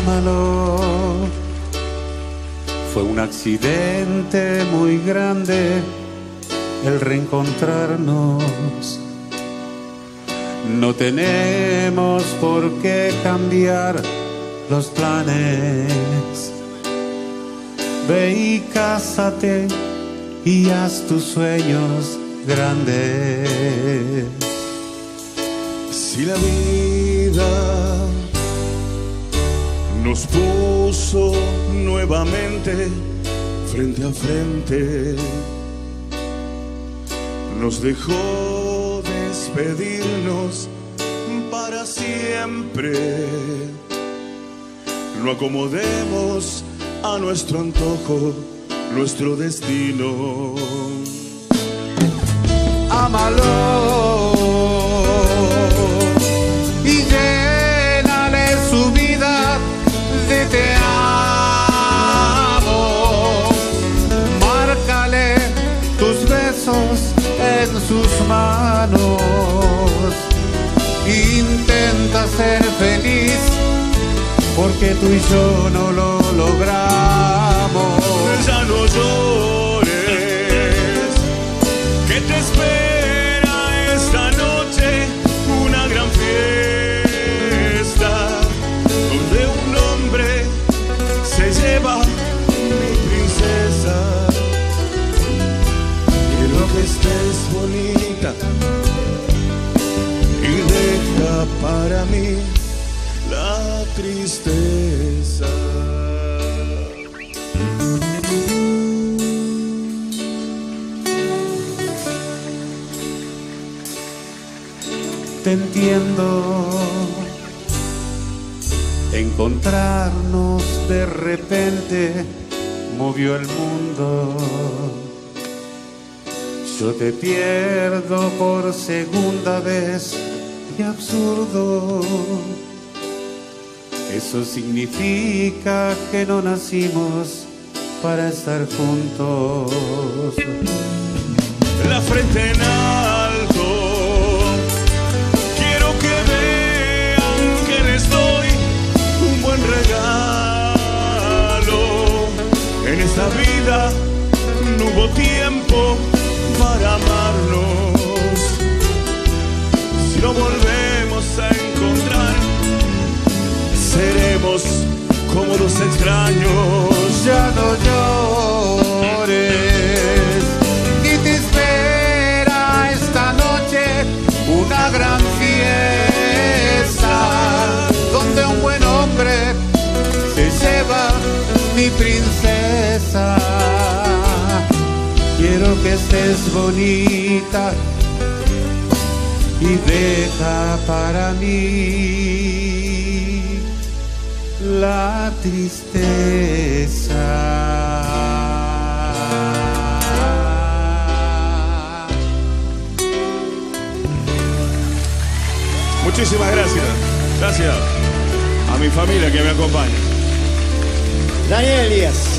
ámalo. Fue un accidente muy grande el reencontrarnos. No tenemos por qué cambiar los planes. Ve y cásate y haz tus sueños grandes. Si la vida nos puso nuevamente frente a frente, nos dejó despedirnos para siempre. No acomodemos a nuestro antojo nuestro destino. Ámalo y llénale su vida de te amo. Márcale tus besos en sus manos. Intenta ser feliz, porque tú y yo no lo logramos. Ya no llores, que te espera esta noche una gran fiesta, donde un hombre se lleva mi princesa. Quiero que estés bonita y deja para mí la tristeza. Te entiendo. Encontrarnos de repente movió el mundo. Yo te pierdo por segunda vez, qué absurdo. Eso significa que no nacimos para estar juntos. La frente en alto, quiero que vean que les doy un buen regalo. En esta vida no hubo tiempo para amarnos. Si no volvemos a encontrar, seremos como los extraños. Ya no llores, y te espera esta noche una gran fiesta, donde un buen hombre se lleva mi princesa. Quiero que estés bonita y deja para mí la tristeza. Muchísimas gracias. Gracias a mi familia que me acompaña. Daniel Elías.